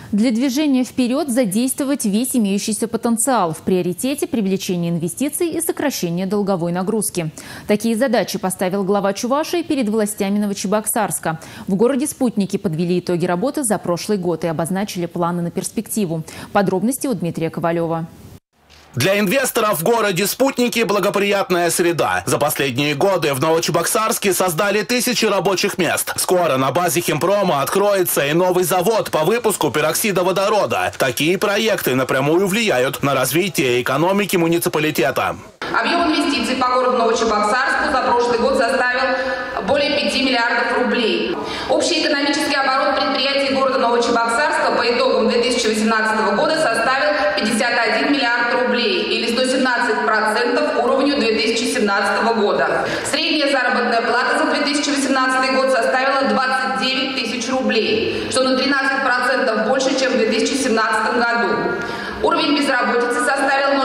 Для движения вперед задействовать весь имеющийся потенциал. В приоритете привлечение инвестиций и сокращение долговой нагрузки. Такие задачи поставил глава Чувашии перед властями Новочебоксарска. В городе Спутники подвели итоги работы за прошлый год и обозначили планы на перспективу. Подробности у Дмитрия Ковалева. Для инвесторов в городе Спутники благоприятная среда. За последние годы в Новочебоксарске создали тысячи рабочих мест. Скоро на базе химпрома откроется и новый завод по выпуску пероксида водорода. Такие проекты напрямую влияют на развитие экономики муниципалитета. Объем инвестиций по городу Новочебоксарску за прошлый год составил более 5 миллиардов рублей. Общий экономический оборот предприятий города Новочебоксарска по итогам 2018 года составил 51 миллиард рублей или 117% уровню 2017 года. Средняя заработная плата за 2018 год составила 29 тысяч рублей, что на 13% больше, чем в 2017 году. Уровень безработицы составил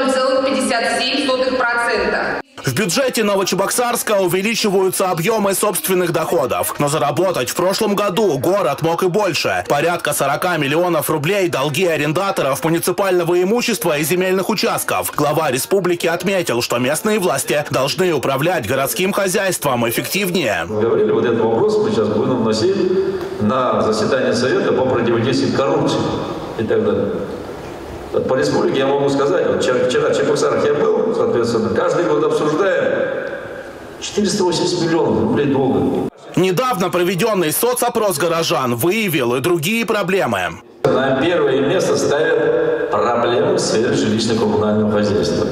0,57%. В бюджете Новочебоксарска увеличиваются объемы собственных доходов. Но заработать в прошлом году город мог и больше. Порядка 40 миллионов рублей долги арендаторов муниципального имущества и земельных участков. Глава республики отметил, что местные власти должны управлять городским хозяйством эффективнее. Мы говорили, вот этот вопрос мы сейчас будем вносить на заседание Совета по противодействию коррупции и так далее. По республике я могу сказать, вот вчера в Чебоксарах я был, соответственно, каждый год обсуждаем 480 миллионов рублей долга. Недавно проведенный соцопрос горожан выявил и другие проблемы. На первое место ставят проблемы в сфере жилищно-коммунального хозяйства.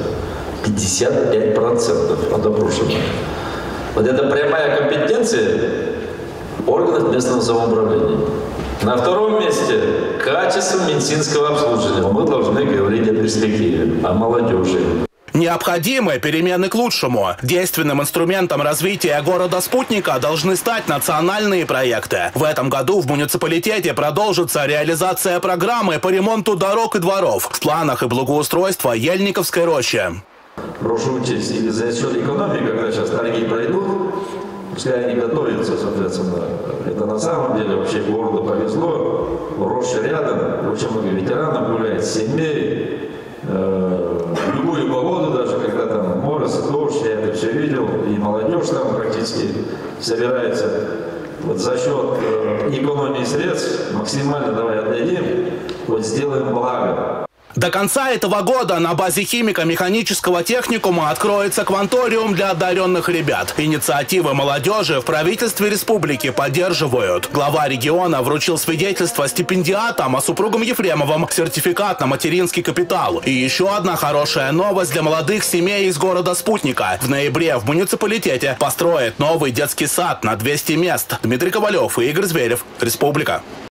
55% от опрошенных. Вот это прямая компетенция органов местного самоуправления. На втором месте качество медицинского обслуживания. Мы должны говорить о перспективе, о молодежи. Необходимы перемены к лучшему. Действенным инструментом развития города-спутника должны стать национальные проекты. В этом году в муниципалитете продолжится реализация программы по ремонту дорог и дворов. В планах и благоустройства Ельниковской рощи. Прошу учесть, или за счет экономики, когда сейчас торги пройдут, пускай они готовятся, соответственно. Это на самом деле вообще городу повезло. Роща рядом, очень много ветеранов гуляет, семей. В любую погоду, даже когда там мороз, дождь, я это все видел. И молодежь там практически собирается. Вот за счет экономии средств максимально давай отдадим, вот сделаем благо. До конца этого года на базе химико-механического техникума откроется кванториум для одаренных ребят. Инициативы молодежи в правительстве республики поддерживают. Глава региона вручил свидетельство стипендиатам, а супругам Ефремовым сертификат на материнский капитал. И еще одна хорошая новость для молодых семей из города Спутника. В ноябре в муниципалитете построят новый детский сад на 200 мест. Дмитрий Ковалев и Игорь Зверев. Республика.